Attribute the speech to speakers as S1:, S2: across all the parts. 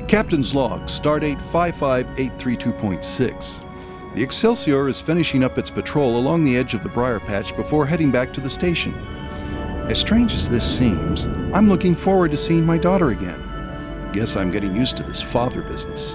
S1: Captain's log, stardate 55832.6. The Excelsior is finishing up its patrol along the edge of the briar patch before heading back to the station. As strange as this seems, I'm looking forward to seeing my daughter again. Guess I'm getting used to this father business.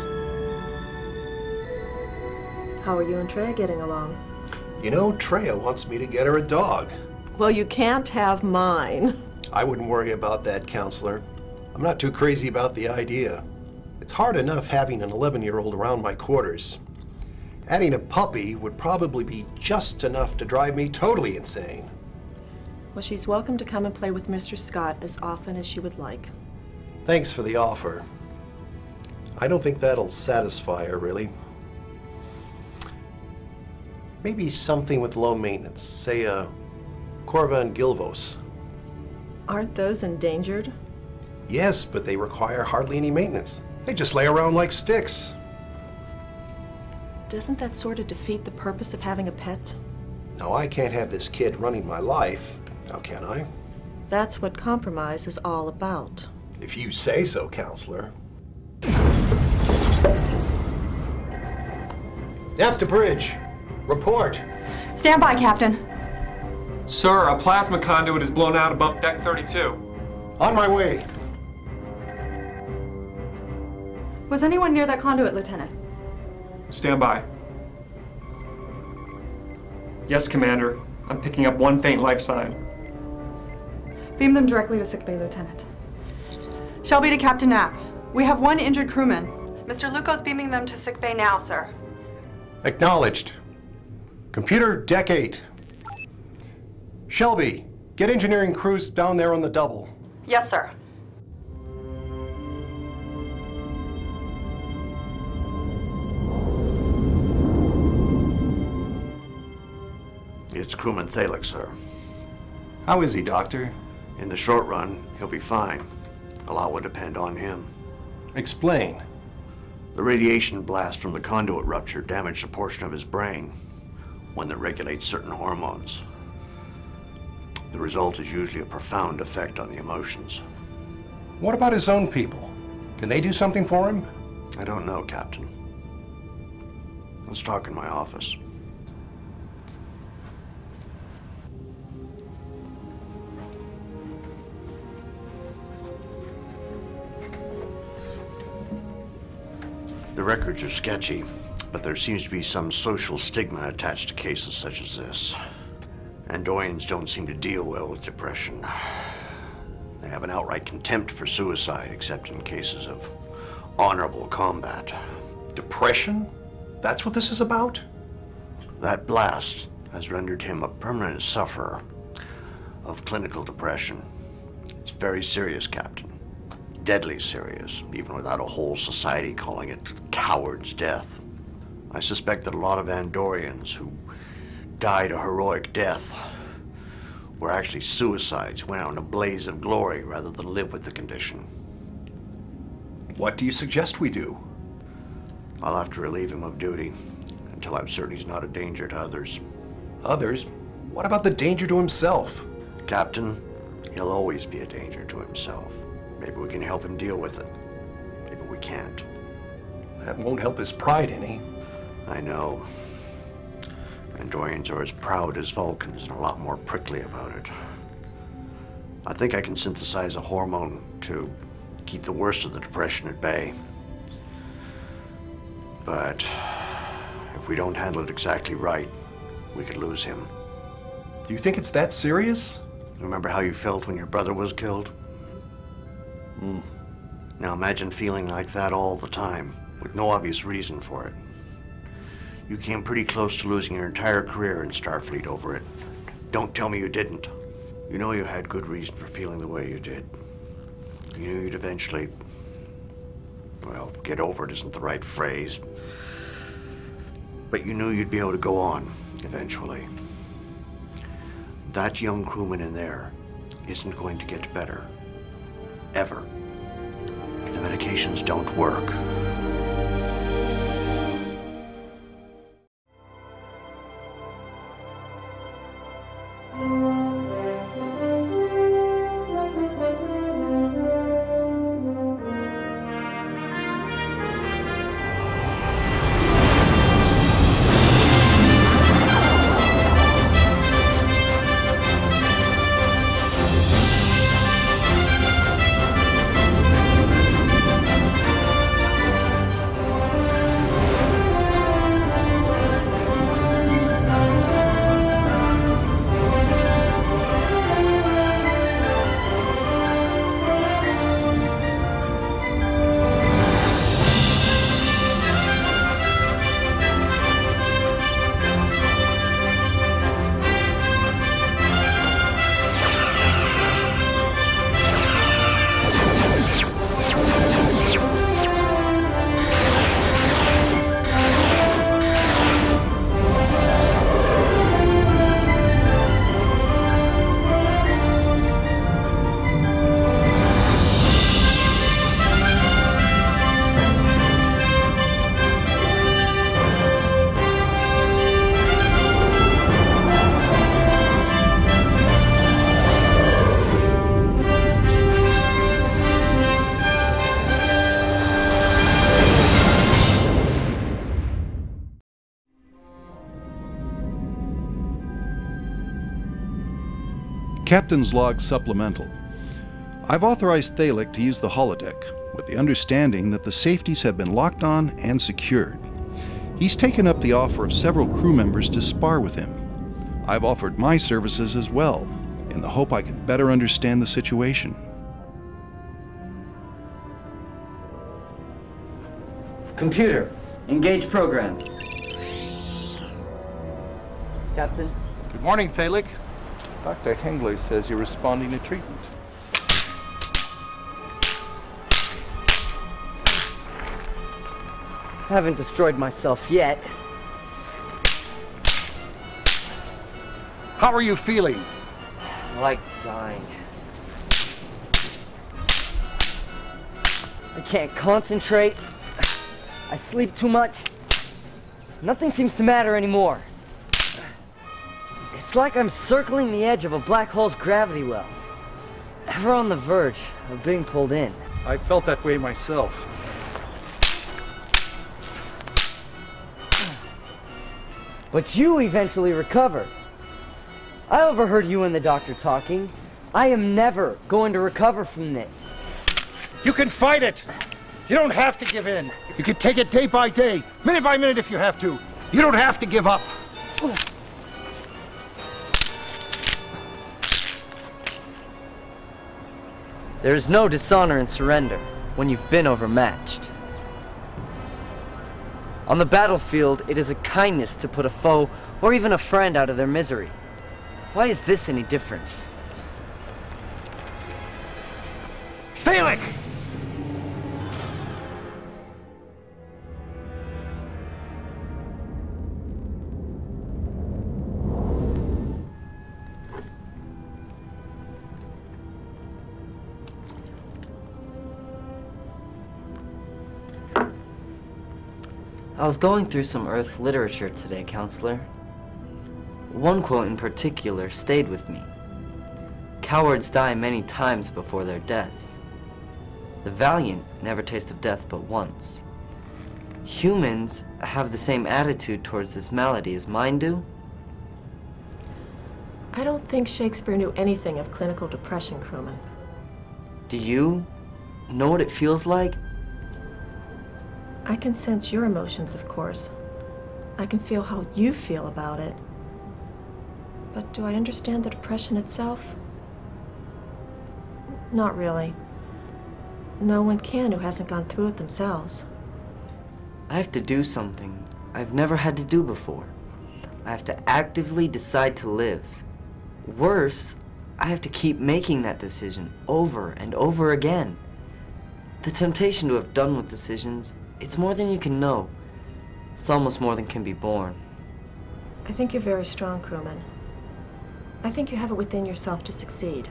S2: How are you and Treya getting along?
S3: You know, Treya wants me to get her a dog.
S2: Well, you can't have mine.
S3: I wouldn't worry about that, Counselor. I'm not too crazy about the idea. It's hard enough having an 11-year-old around my quarters. Adding a puppy would probably be just enough to drive me totally insane.
S2: Well, she's welcome to come and play with Mr. Scott as often as she would like.
S3: Thanks for the offer. I don't think that'll satisfy her, really. Maybe something with low maintenance, say a Corva and Gilvos.
S2: Aren't those endangered?
S3: Yes, but they require hardly any maintenance. They just lay around like sticks.
S2: Doesn't that sort of defeat the purpose of having a pet?
S3: Now, I can't have this kid running my life, now can I?
S2: That's what compromise is all about.
S3: If you say so, Counselor. Knapp to bridge. Report.
S4: Stand by, Captain.
S5: Sir, a plasma conduit is blown out above deck 32.
S3: On my way.
S4: Was anyone near that conduit, Lieutenant?
S5: Stand by. Yes, Commander. I'm picking up one faint life sign.
S4: Beam them directly to sickbay, Lieutenant. Shelby to Captain Knapp. We have one injured crewman. Mr. Luco's beaming them to sickbay now, sir.
S3: Acknowledged. Computer, deck 8. Shelby, get engineering crews down there on the double.
S4: Yes, sir.
S6: It's crewman Thalik, sir.
S3: How is he, Doctor?
S6: In the short run, he'll be fine. A lot will depend on him.
S3: Explain.
S6: The radiation blast from the conduit rupture damaged a portion of his brain, one that regulates certain hormones. The result is usually a profound effect on the emotions.
S3: What about his own people? Can they do something for him?
S6: I don't know, Captain. Let's talk in my office. The records are sketchy, but there seems to be some social stigma attached to cases such as this. Andorians don't seem to deal well with depression. They have an outright contempt for suicide, except in cases of honorable combat.
S3: Depression? That's what this is about?
S6: That blast has rendered him a permanent sufferer of clinical depression. It's very serious, Captain. Deadly serious, even without a whole society calling it coward's death. I suspect that a lot of Andorians who died a heroic death were actually suicides, went out in a blaze of glory rather than live with the condition.
S3: What do you suggest we do?
S6: I'll have to relieve him of duty until I'm certain he's not a danger to others.
S3: Others? What about the danger to himself?
S6: Captain, he'll always be a danger to himself. Maybe we can help him deal with it. Maybe we can't.
S3: That won't help his pride any.
S6: I know. Andorians are as proud as Vulcans and a lot more prickly about it. I think I can synthesize a hormone to keep the worst of the depression at bay. But if we don't handle it exactly right, we could lose him.
S3: Do you think it's that serious?
S6: Remember how you felt when your brother was killed? Now imagine feeling like that all the time, with no obvious reason for it. You came pretty close to losing your entire career in Starfleet over it. Don't tell me you didn't. You know you had good reason for feeling the way you did. You knew you'd eventually, well, get over it isn't the right phrase, but you knew you'd be able to go on, eventually. That young crewman in there isn't going to get better. Ever. The medications don't work.
S1: Captain's Log Supplemental. I've authorized Thalik to use the holodeck, with the understanding that the safeties have been locked on and secured. He's taken up the offer of several crew members to spar with him. I've offered my services as well, in the hope I can better understand the situation.
S7: Computer, engage program. Captain?
S8: Good morning, Thalik.
S1: Dr. Henglaar says you're responding to treatment.
S7: Haven't destroyed myself yet.
S8: How are you feeling?
S7: Like dying. I can't concentrate. I sleep too much. Nothing seems to matter anymore. It's like I'm circling the edge of a black hole's gravity well. Ever on the verge of being pulled in.
S8: I felt that way myself.
S7: But you eventually recovered. I overheard you and the doctor talking. I am never going to recover from this.
S8: You can fight it! You don't have to give in. You can take it day by day, minute by minute if you have to. You don't have to give up.
S7: There is no dishonor in surrender when you've been overmatched. On the battlefield, it is a kindness to put a foe or even a friend out of their misery. Why is this any different?
S8: Thalik!
S7: I was going through some Earth literature today, Counselor. One quote in particular stayed with me. Cowards die many times before their deaths. The valiant never taste of death but once. Humans have the same attitude towards this malady as mine do.
S2: I don't think Shakespeare knew anything of clinical depression, crewman.
S7: Do you know what it feels like?
S2: I can sense your emotions, of course. I can feel how you feel about it. But do I understand the depression itself? Not really. No one can who hasn't gone through it themselves.
S7: I have to do something I've never had to do before. I have to actively decide to live. Worse, I have to keep making that decision over and over again. The temptation to have done with decisions, it's more than you can know. It's almost more than can be borne.
S2: I think you're very strong, crewman. I think you have it within yourself to succeed.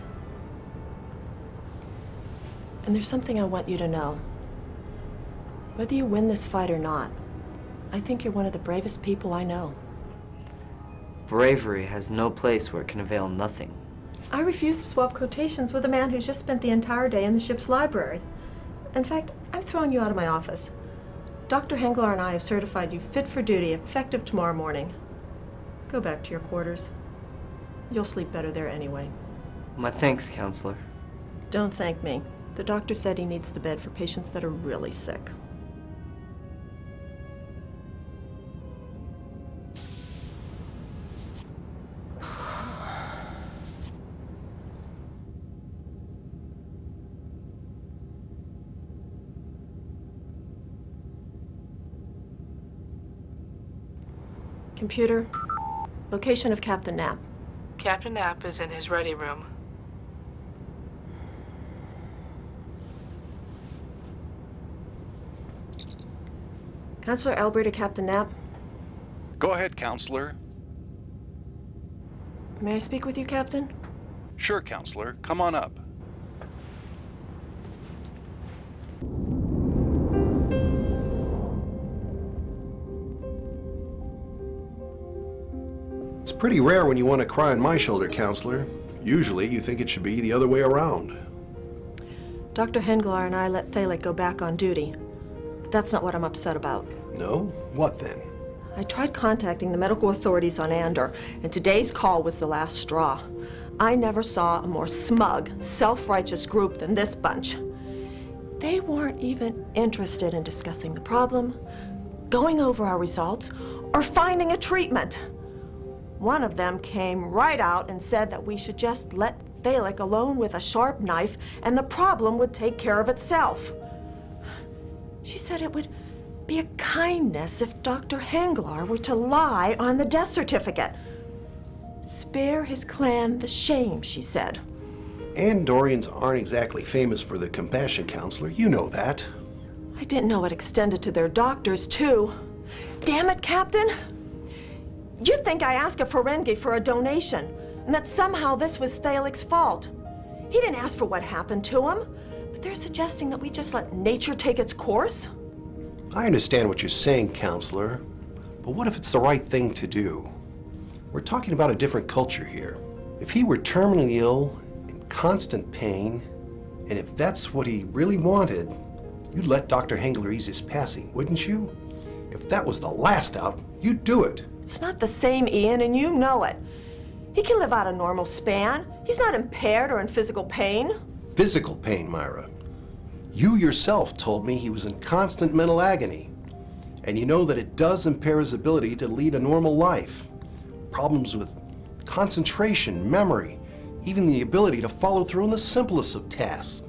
S2: And there's something I want you to know. Whether you win this fight or not, I think you're one of the bravest people I know.
S7: Bravery has no place where it can avail nothing.
S2: I refuse to swap quotations with a man who's just spent the entire day in the ship's library. In fact, I've thrown you out of my office. Dr. Henglaar and I have certified you fit for duty, effective tomorrow morning. Go back to your quarters. You'll sleep better there anyway.
S7: My thanks, Counselor.
S2: Don't thank me. The doctor said he needs the bed for patients that are really sick. Computer, location of Captain Knapp.
S9: Captain Knapp is in his ready room.
S2: Counselor Elbrey to Captain Knapp.
S1: Go ahead, Counselor.
S2: May I speak with you, Captain?
S1: Sure, Counselor. Come on up.
S3: It's pretty rare when you want to cry on my shoulder, Counselor. Usually, you think it should be the other way around.
S2: Dr. Henglaar and I let Thalik go back on duty. But that's not what I'm upset about.
S3: No? What then?
S2: I tried contacting the medical authorities on Andor, and today's call was the last straw. I never saw a more smug, self-righteous group than this bunch. They weren't even interested in discussing the problem, going over our results, or finding a treatment. One of them came right out and said that we should just let Thalik alone with a sharp knife and the problem would take care of itself. She said it would be a kindness if Dr. Henglaar were to lie on the death certificate. Spare his clan the shame, she said.
S3: Andorians aren't exactly famous for their compassion, Counselor. You know that.
S2: I didn't know it extended to their doctors, too. Damn it, Captain! You'd think I asked a Ferengi for a donation, and that somehow this was Thalik's fault. He didn't ask for what happened to him, but they're suggesting that we just let nature take its course?
S3: I understand what you're saying, Counselor, but what if it's the right thing to do? We're talking about a different culture here. If he were terminally ill, in constant pain, and if that's what he really wanted, you'd let Dr. Henglaar ease his passing, wouldn't you? If that was the last out, you'd do it.
S2: It's not the same, Ian, and you know it. He can live out a normal span. He's not impaired or in physical pain.
S3: Physical pain, Myra. You yourself told me he was in constant mental agony. And you know that it does impair his ability to lead a normal life. Problems with concentration, memory, even the ability to follow through on the simplest of tasks.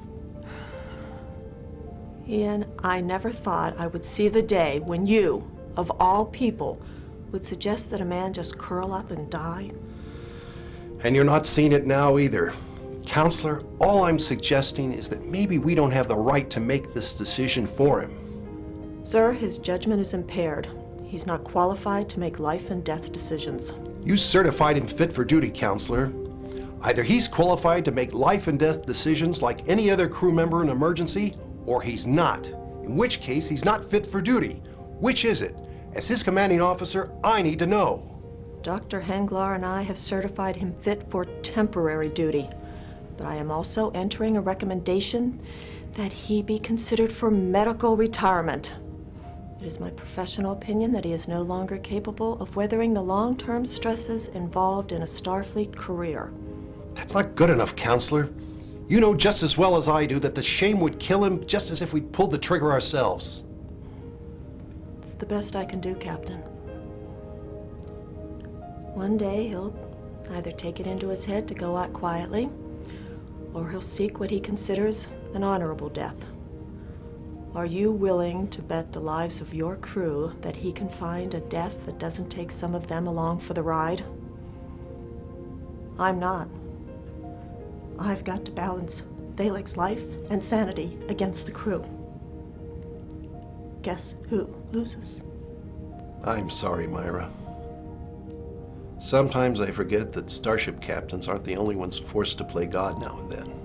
S2: Ian, I never thought I would see the day when you, of all people, would suggest that a man just curl up and die.
S3: And you're not seeing it now either. Counselor, all I'm suggesting is that maybe we don't have the right to make this decision for him.
S2: Sir, his judgment is impaired. He's not qualified to make life and death decisions.
S3: You certified him fit for duty, Counselor. Either he's qualified to make life and death decisions like any other crew member in an emergency, or he's not. In which case, he's not fit for duty. Which is it? As his commanding officer, I need to know.
S2: Dr. Henglaar and I have certified him fit for temporary duty, but I am also entering a recommendation that he be considered for medical retirement. It is my professional opinion that he is no longer capable of weathering the long-term stresses involved in a Starfleet career.
S3: That's not good enough, Counselor. You know just as well as I do that the shame would kill him just as if we'd pulled the trigger ourselves.
S2: It's the best I can do, Captain. One day he'll either take it into his head to go out quietly, or he'll seek what he considers an honorable death. Are you willing to bet the lives of your crew that he can find a death that doesn't take some of them along for the ride? I'm not. I've got to balance Thalik's life and sanity against the crew. Guess who loses?
S3: I'm sorry, Myra. Sometimes I forget that starship captains aren't the only ones forced to play God now and then.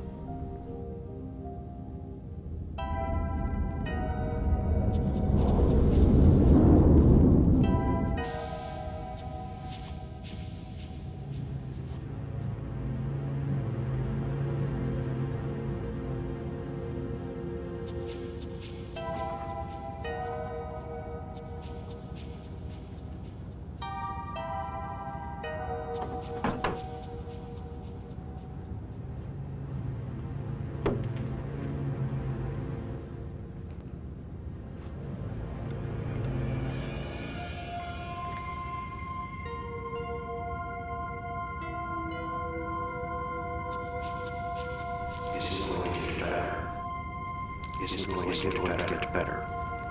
S3: It's going to get better.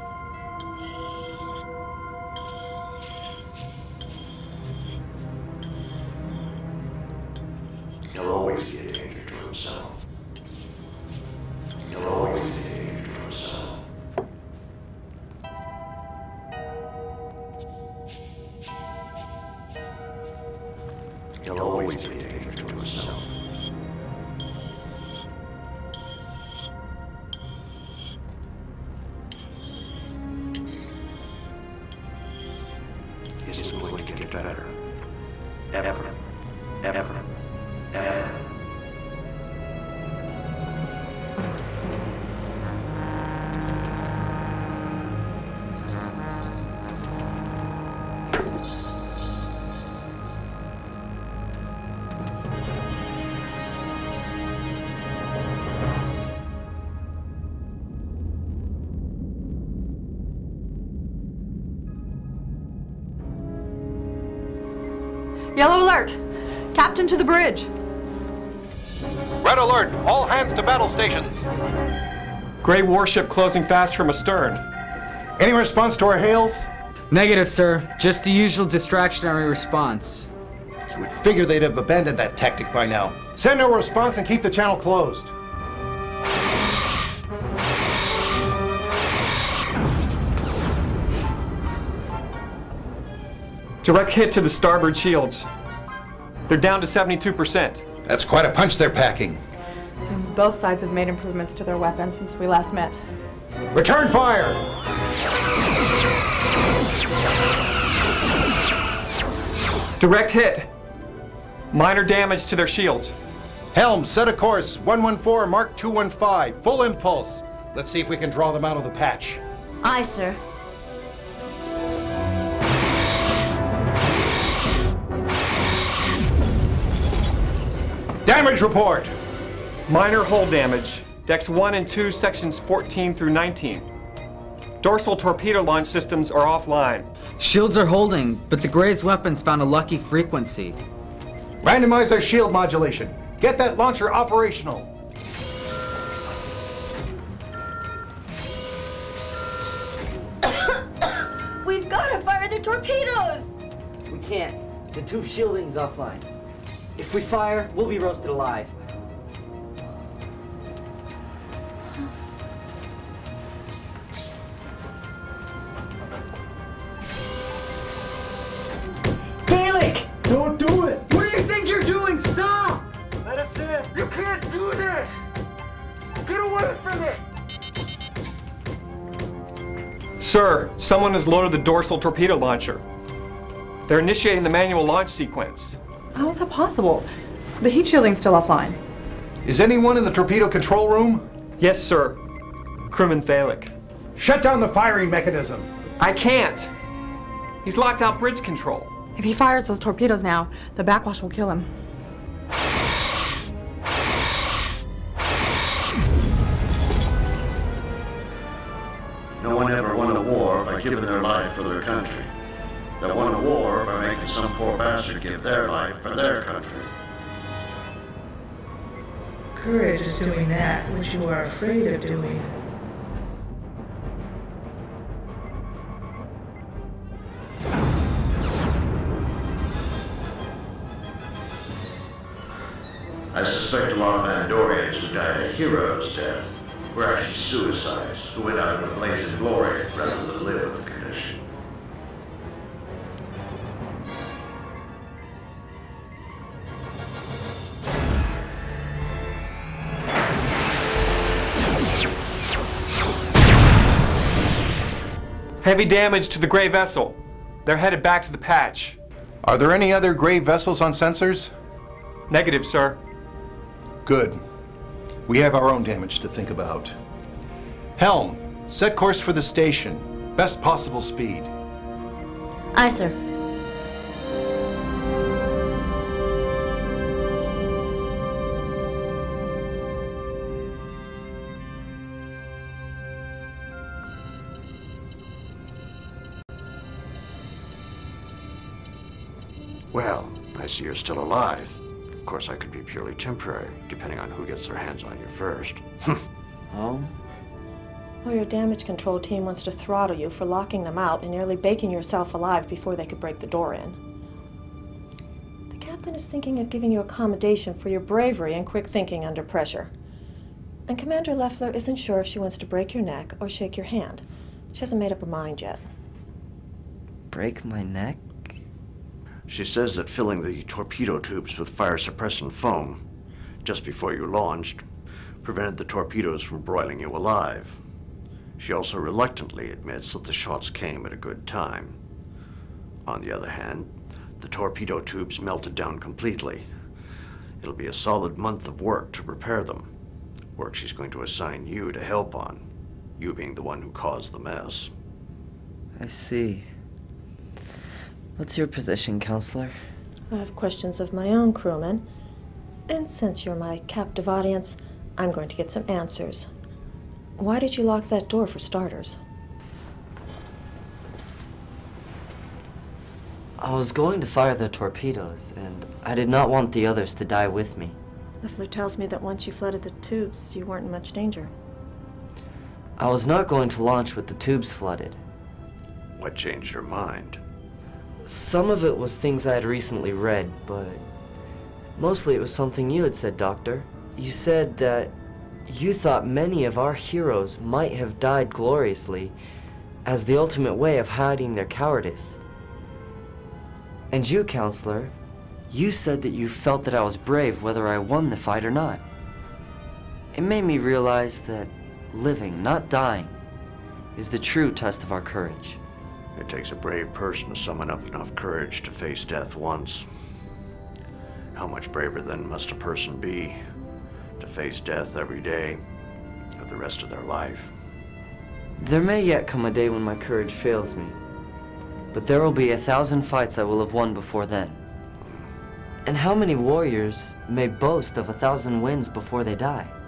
S3: He'll always be a danger to himself. He'll always be a danger to himself. He'll always be a danger to himself. It's going to get better. Ever. Ever. Ever.
S4: Yellow alert! Captain to the bridge.
S3: Red alert! All hands to battle stations!
S5: Gray warship closing fast from astern.
S8: Any response to our hails?
S10: Negative, sir. Just the usual distractionary response.
S8: You would figure they'd have abandoned that tactic by now. Send no response and keep the channel closed.
S5: Direct hit to the starboard shields. They're down to 72%.
S8: That's quite a punch they're packing.
S4: Seems both sides have made improvements to their weapons since we last met.
S8: Return fire!
S5: Direct hit. Minor damage to their shields.
S8: Helm, set a course. 114, Mark 215. Full impulse. Let's see if we can draw them out of the patch.
S11: Aye, sir.
S8: Damage report!
S5: Minor hull damage. Decks 1 and 2, sections 14 through 19. Dorsal torpedo launch systems are offline.
S10: Shields are holding, but the Gray's weapons found a lucky frequency.
S8: Randomize our shield modulation. Get that launcher operational.
S11: We've got to fire the torpedoes!
S7: We can't. The tube shielding's offline. If we fire, we'll be roasted alive. Gaelic!
S8: Don't do it!
S7: What do you think you're doing? Stop!
S8: Let us in!
S7: You can't do this! Get away from it!
S5: Sir, someone has loaded the dorsal torpedo launcher. They're initiating the manual launch sequence.
S4: How is that possible? The heat shielding's still offline.
S8: Is anyone in the torpedo control room?
S5: Yes, sir. Crewman Thalic.
S8: Shut down the firing mechanism.
S5: I can't. He's locked out bridge control.
S4: If he fires those torpedoes now, the backwash will kill him.
S6: No one ever won a war by giving their life for their country. They won a war by making some poor bastard give their life for their country.
S12: Courage is doing that which you are afraid of doing.
S6: I suspect a lot of Andorians who died a hero's death were actually suicides who went out in a blaze of glory rather than live with the condition.
S5: Heavy damage to the Gray vessel. They're headed back to the patch.
S8: Are there any other Gray vessels on sensors?
S5: Negative, sir.
S8: Good. We have our own damage to think about. Helm, set course for the station. Best possible speed.
S11: Aye, sir.
S6: Well, I see you're still alive. Of course, I could be purely temporary, depending on who gets their hands on you first.
S7: Oh?
S2: Well, your damage control team wants to throttle you for locking them out and nearly baking yourself alive before they could break the door in. The captain is thinking of giving you accommodation for your bravery and quick thinking under pressure. And Commander Leffler isn't sure if she wants to break your neck or shake your hand. She hasn't made up her mind yet.
S7: Break my neck?
S6: She says that filling the torpedo tubes with fire-suppressant foam just before you launched prevented the torpedoes from broiling you alive. She also reluctantly admits that the shots came at a good time. On the other hand, the torpedo tubes melted down completely. It'll be a solid month of work to repair them. Work she's going to assign you to help on, you being the one who caused the mess.
S7: I see. What's your position, Counselor?
S2: I have questions of my own, crewman. And since you're my captive audience, I'm going to get some answers. Why did you lock that door, for starters?
S7: I was going to fire the torpedoes, and I did not want the others to die with me.
S2: Leffler tells me that once you flooded the tubes, you weren't in much danger.
S7: I was not going to launch with the tubes flooded.
S6: What changed your mind?
S7: Some of it was things I had recently read, but mostly it was something you had said, Doctor. You said that you thought many of our heroes might have died gloriously as the ultimate way of hiding their cowardice. And you, Counselor, you said that you felt that I was brave whether I won the fight or not. It made me realize that living, not dying, is the true test of our courage.
S6: It takes a brave person to summon up enough courage to face death once. How much braver then must a person be to face death every day of the rest of their life?
S7: There may yet come a day when my courage fails me, but there will be 1,000 fights I will have won before then. And how many warriors may boast of 1,000 wins before they die?